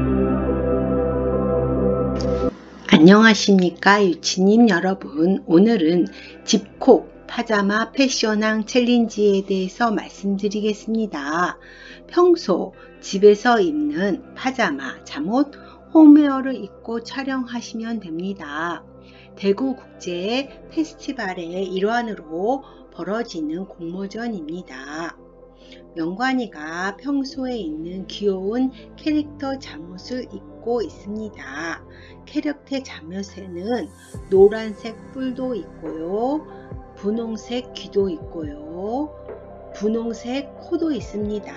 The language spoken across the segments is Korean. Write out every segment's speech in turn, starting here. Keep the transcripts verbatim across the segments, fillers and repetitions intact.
안녕하십니까 유치님 여러분. 오늘은 집콕 파자마 패션왕 챌린지에 대해서 말씀드리겠습니다. 평소 집에서 입는 파자마, 잠옷, 홈웨어를 입고 촬영하시면 됩니다. 대구국제 페스티벌의 일환으로 벌어지는 공모전입니다. 명관이가 평소에 입는 귀여운 캐릭터 잠옷을 입고 있습니다. 캐릭터 잠옷에는 노란색 뿔도 있고요, 분홍색 귀도 있고요, 분홍색 코도 있습니다.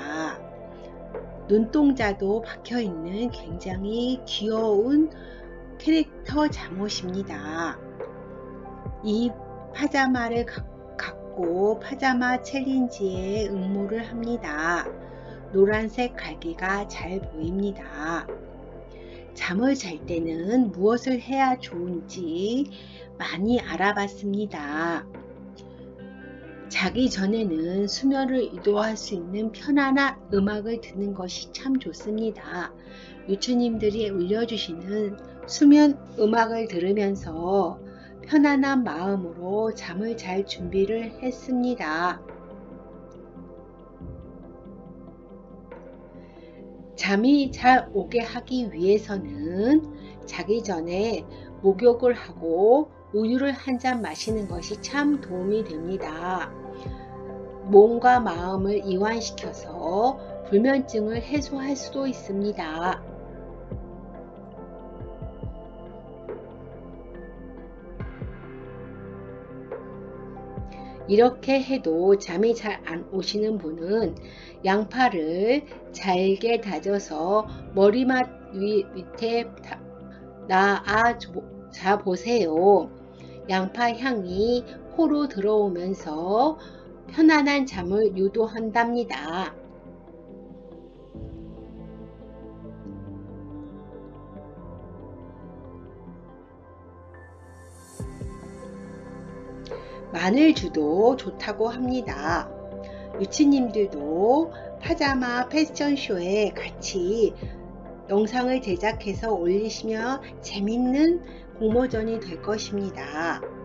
눈동자도 박혀 있는 굉장히 귀여운 캐릭터 잠옷입니다. 이 파자마를 갖고 파자마 챌린지에 응모를 합니다. 노란색 갈기가 잘 보입니다. 잠을 잘 때는 무엇을 해야 좋은지 많이 알아봤습니다. 자기 전에는 수면을 유도할 수 있는 편안한 음악을 듣는 것이 참 좋습니다. 유치님들이 올려주시는 수면 음악을 들으면서 편안한 마음으로 잠을 잘 준비를 했습니다. 잠이 잘 오게 하기 위해서는 자기 전에 목욕을 하고 우유를 한 잔 마시는 것이 참 도움이 됩니다. 몸과 마음을 이완시켜서 불면증을 해소할 수도 있습니다. 이렇게 해도 잠이 잘 안 오시는 분은 양파를 잘게 다져서 머리맡 밑에 놔아 보세요. 양파 향이 코로 들어오면서 편안한 잠을 유도한답니다. 마늘주도 좋다고 합니다. 유치님들도 파자마 패션쇼에 같이 영상을 제작해서 올리시면 재밌는 공모전이 될 것입니다.